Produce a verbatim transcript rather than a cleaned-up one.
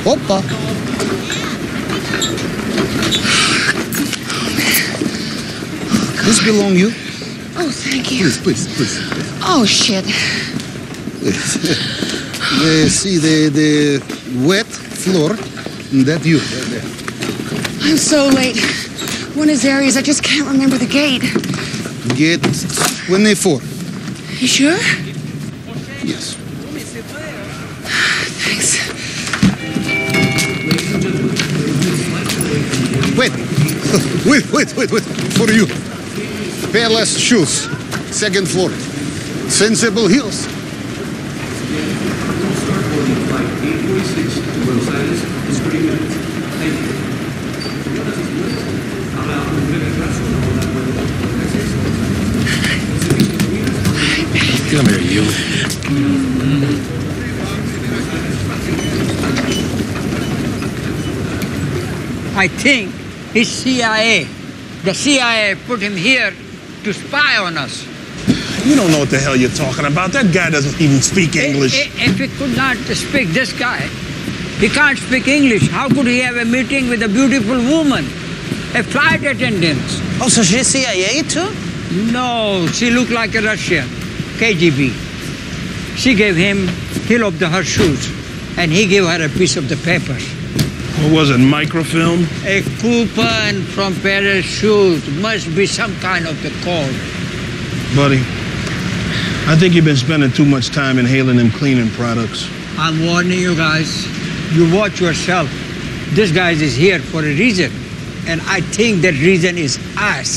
Опа. This belong you? Oh, thank you. Please, please, please. Oh, shit. the, see, the, the wet floor, that you. Right there. I'm so late. One of these areas, I just can't remember the gate. Gate twenty-four. You sure? Yes. Thanks. Wait. Wait, wait, wait, wait. For you. Pairless shoes. Second floor. Sensible heels. Come here, you. I think it's C I A. The C I A put him here to spy on us. You don't know what the hell you're talking about. That guy doesn't even speak English. If he could not speak, this guy, he can't speak English. How could he have a meeting with a beautiful woman, a flight attendant? Oh, so she's C I A too? No, she looked like a Russian, K G B. She gave him heel of the, her shoes, and he gave her a piece of the paper. What was it, microfilm? A coupon from Paris shoes must be some kind of the code. Buddy, I think you've been spending too much time inhaling them cleaning products. I'm warning you guys. You watch yourself. This guy is here for a reason. And I think that reason is us.